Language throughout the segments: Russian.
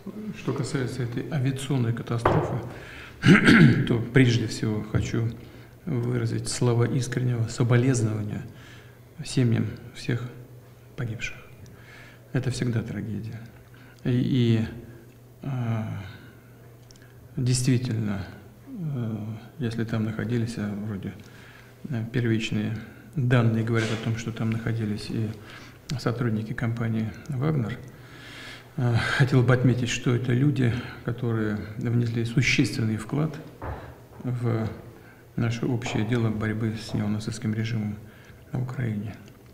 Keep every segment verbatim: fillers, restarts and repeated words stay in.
Что касается этой авиационной катастрофы, то прежде всего хочу выразить слова искреннего соболезнования семьям всех погибших. Это всегда трагедия. И, и э, действительно, э, если там находились, а вроде э, первичные данные говорят о том, что там находились и сотрудники компании «Вагнер», э, хотел бы отметить, что это люди, которые внесли существенный вклад в наше общее дело борьбы с неонацистским режимом на Украине.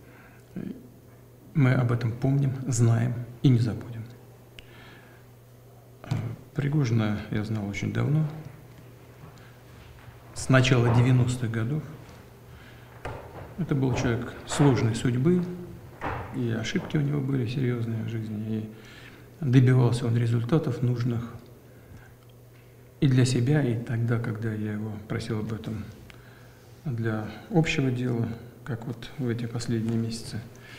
Мы об этом помним, знаем и не забудем. Пригожина я знал очень давно, с начала девяностых годов. Это был человек сложной судьбы, и ошибки у него были серьезные в жизни, и добивался он результатов нужных и для себя, и тогда, когда я его просил об этом для общего дела, как вот в эти последние месяцы.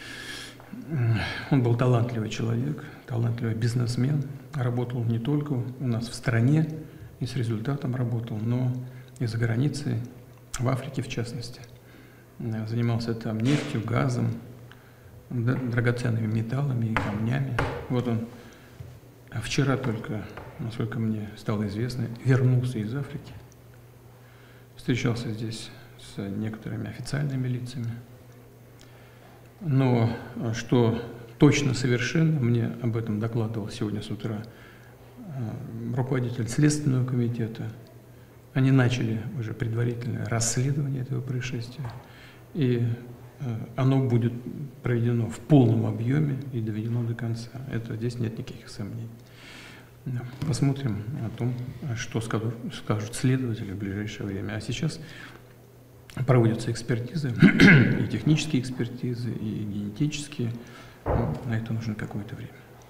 Он был талантливый человек, талантливый бизнесмен, работал не только у нас в стране и с результатом работал, но и за границей, в Африке в частности. Занимался там нефтью, газом, драгоценными металлами и камнями. Вот он вчера только, насколько мне стало известно, вернулся из Африки, встречался здесь с некоторыми официальными лицами. Но что точно совершенно, мне об этом докладывал сегодня с утра руководитель Следственного комитета. Они начали уже предварительное расследование этого происшествия, и оно будет проведено в полном объеме и доведено до конца. Это здесь нет никаких сомнений. Посмотрим о том, что скажут, скажут следователи в ближайшее время. А сейчас проводятся экспертизы, и технические экспертизы, и генетические. На это нужно какое-то время.